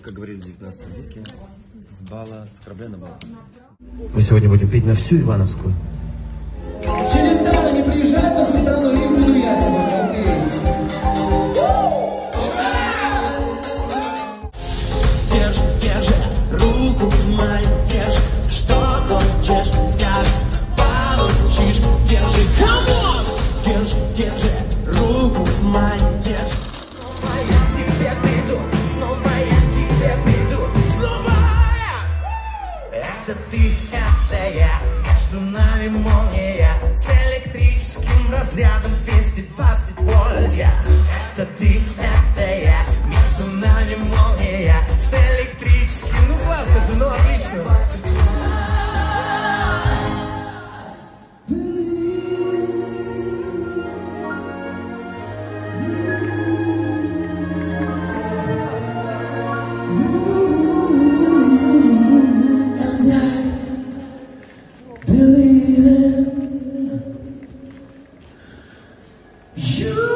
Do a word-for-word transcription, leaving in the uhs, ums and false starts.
как говорили в девятнадцатом веке, с бала, с корабля на бал. Мы сегодня будем петь на всю Ивановскую. Челентано не приезжает в нашу страну, и буду я сегодня, окей. Держи, держи, руку мою, держи, что хочешь, скажешь, получишь. Держи, камон! Держи, держи, руку мою, держи. Снова я к тебе приду, снова я к тебе приду, снова я. Это ты, это я, как цунами молния, с электрическим разрядом двести двадцать вольт я. Это ты, это я, как цунами молния, с электрическим, ну классно же, ну отлично. You